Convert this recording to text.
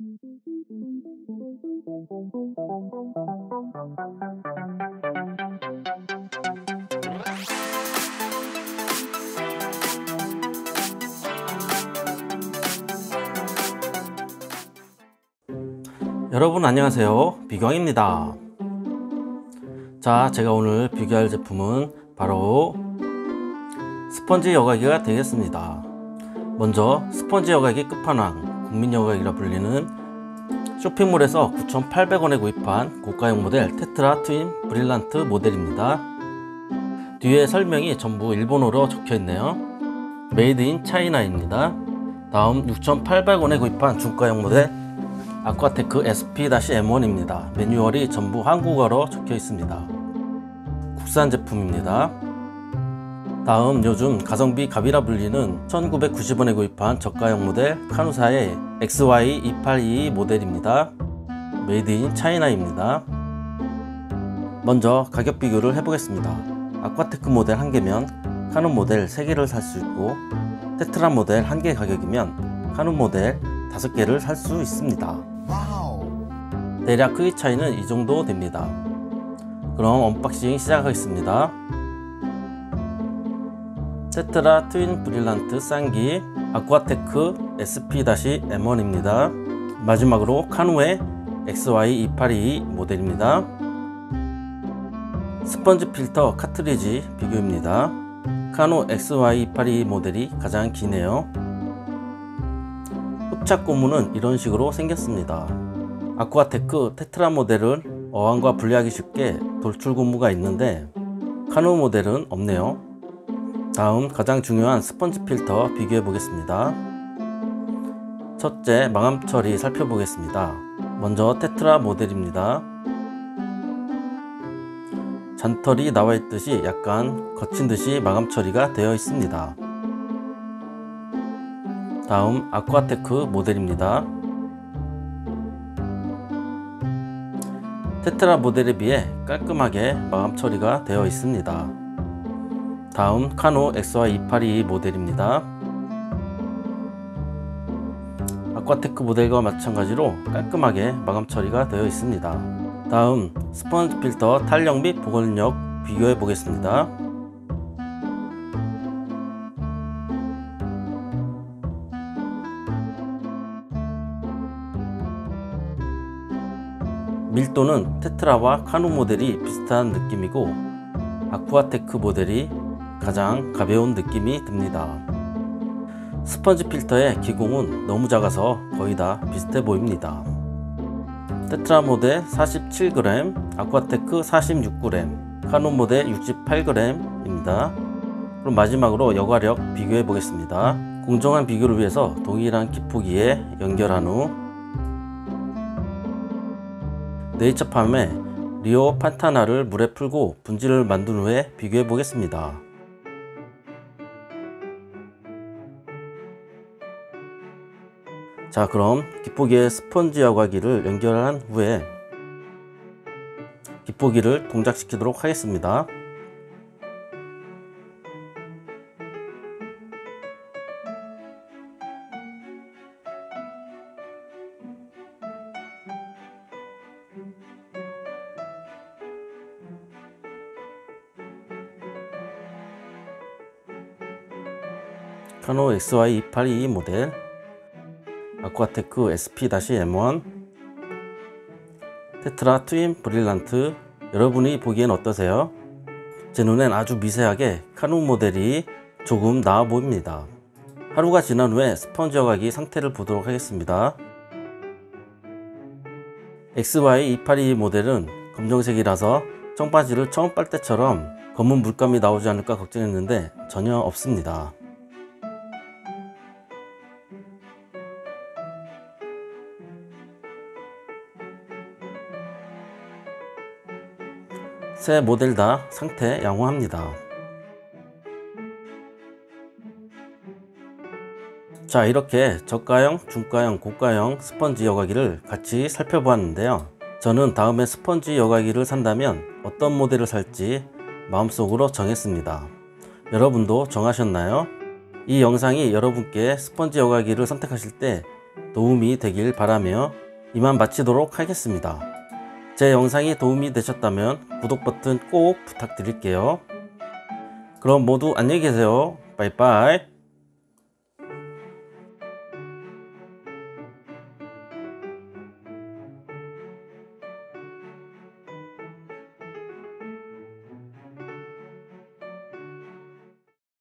여러분 안녕하세요, 비경입니다. 자, 제가 오늘 비교할 제품은 바로 스펀지 여과기가 되겠습니다. 먼저 스펀지 여과기 끝판왕, 국민 여과기라 불리는 쇼핑몰에서 9,800원에 구입한 고가형 모델 테트라 트윈 브릴란트 모델입니다. 뒤에 설명이 전부 일본어로 적혀 있네요. 메이드 인 차이나입니다. 다음 6,800원에 구입한 중가형 모델 아쿠아테크 SP-M1입니다. 매뉴얼이 전부 한국어로 적혀 있습니다. 국산 제품입니다. 다음 요즘 가성비 갑이라 불리는 1,990원에 구입한 저가형 모델 카누사의 XY2822 모델입니다. 메이드 인 차이나입니다. 먼저 가격 비교를 해보겠습니다. 아쿠아테크 모델 1개면 카누 모델 3개를 살 수 있고, 테트라 모델 1개 가격이면 카누 모델 5개를 살 수 있습니다. 대략 크기 차이는 이 정도 됩니다. 그럼 언박싱 시작하겠습니다. 테트라 트윈 브릴란트 쌍기 아쿠아테크 SP-M1입니다. 마지막으로 카누의 XY2822 모델입니다. 스펀지 필터 카트리지 비교입니다. 카누 XY2822 모델이 가장 기네요. 흡착 고무는 이런 식으로 생겼습니다. 아쿠아테크 테트라 모델은 어항과 분리하기 쉽게 돌출 고무가 있는데 카누 모델은 없네요. 다음 가장 중요한 스펀지 필터 비교해 보겠습니다. 첫째, 마감 처리 살펴보겠습니다. 먼저 테트라 모델입니다. 잔털이 나와 있듯이 약간 거친 듯이 마감 처리가 되어 있습니다. 다음 아쿠아테크 모델입니다. 테트라 모델에 비해 깔끔하게 마감 처리가 되어 있습니다. 다음 카누 XY2822 모델입니다. 아쿠아테크 모델과 마찬가지로 깔끔하게 마감 처리가 되어 있습니다. 다음 스펀지 필터 탄력 및 보건력 비교해 보겠습니다. 밀도는 테트라와 카누 모델이 비슷한 느낌이고, 아쿠아테크 모델이 가장 가벼운 느낌이 듭니다. 스펀지 필터의 기공은 너무 작아서 거의 다 비슷해 보입니다. 테트라 모델 47g, 아쿠아테크 46g, 카누 모델 68g입니다. 그럼 마지막으로 여과력 비교해 보겠습니다. 공정한 비교를 위해서 동일한 기포기에 연결한 후 네이처팜의 리오 판타나를 물에 풀고 분질을 만든 후에 비교해 보겠습니다. 자, 그럼 기포기에 스펀지 여과기를 연결한 후에 기포기를 동작시키도록 하겠습니다. 카누 XY2822 모델, 아쿠아테크 SP-M1, 테트라 트윈 브릴란트, 여러분이 보기엔 어떠세요? 제 눈엔 아주 미세하게 카누 모델이 조금 나아 보입니다. 하루가 지난 후에 스펀지 여과기 상태를 보도록 하겠습니다. XY2822 모델은 검정색이라서 청바지를 처음 빨 때처럼 검은 물감이 나오지 않을까 걱정했는데 전혀 없습니다. 세 모델 다 상태 양호합니다. 자, 이렇게 저가형, 중가형, 고가형 스펀지 여과기를 같이 살펴보았는데요. 저는 다음에 스펀지 여과기를 산다면 어떤 모델을 살지 마음속으로 정했습니다. 여러분도 정하셨나요? 이 영상이 여러분께 스펀지 여과기를 선택하실 때 도움이 되길 바라며 이만 마치도록 하겠습니다. 제 영상이 도움이 되셨다면 구독 버튼 꼭 부탁드릴게요. 그럼 모두 안녕히 계세요. 빠이빠이.